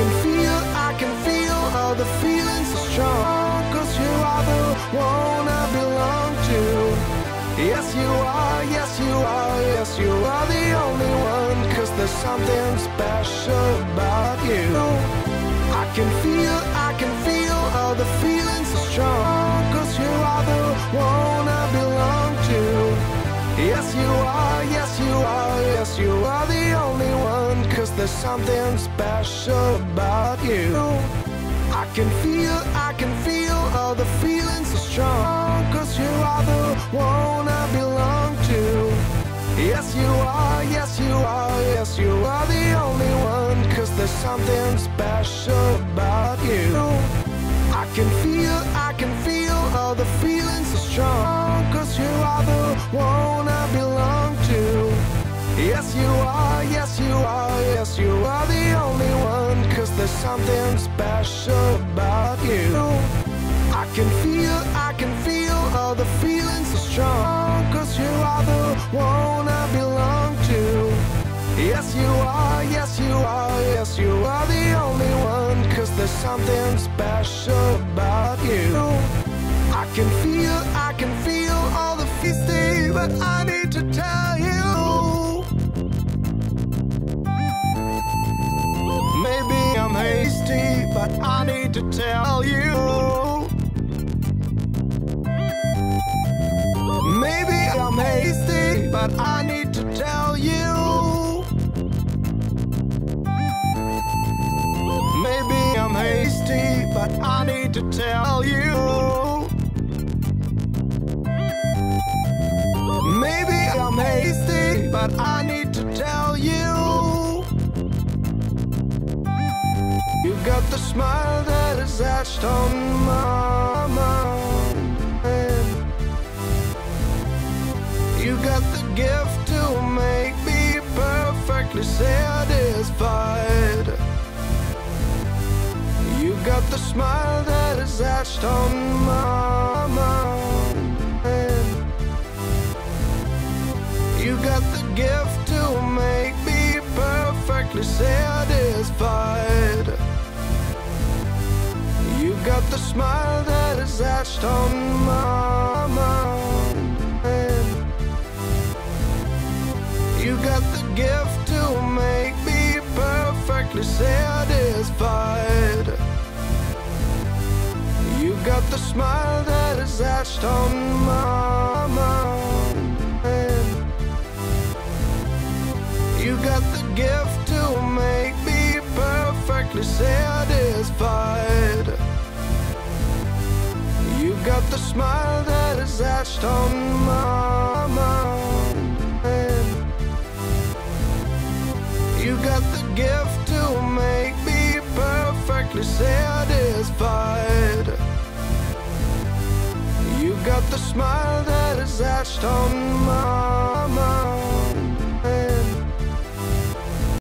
can feel all the feelings so strong. 'Cause you are the one I belong to. Yes you are, yes you are, yes you are the only one. 'Cause there's something special about you. I can feel all the feelings so strong. 'Cause you are the one I belong to. Yes you are, yes you are, yes you are the only one. 'Cause there's something special about you. I can feel all the feelings so strong. 'Cause you are the one I belong to. Yes you are, yes you are, yes you are the only one. 'Cause there's something special about you. I can feel all the feelings so strong. 'Cause you are the one I belong to. Yes you are, yes you are, yes you are the only one. 'Cause there's something special about you. I can feel all the feelings so strong. 'Cause you are the one I belong to. Yes you are, yes you are, yes you are the only one. 'Cause there's something special about you. I can feel all the feasting, but I need to tell you. Maybe I'm hasty, but I need to tell you. Maybe I'm hasty, but I need to tell you. Maybe I'm hasty, but I need to tell you. Maybe I'm hasty, but I need to tell you. You got the smile that is etched on my mind. You got the gift to make me perfectly satisfied. You got the smile that is etched on my mind. You got the gift to make me perfectly satisfied. You got the smile that is etched on my mind. You got the gift to make me perfectly satisfied. You got the smile that is etched on my mind. You got the gift to make me perfectly satisfied. You got the smile that is etched on my mind. You got the gift to make me perfectly satisfied. You got the smile that is etched on my mind.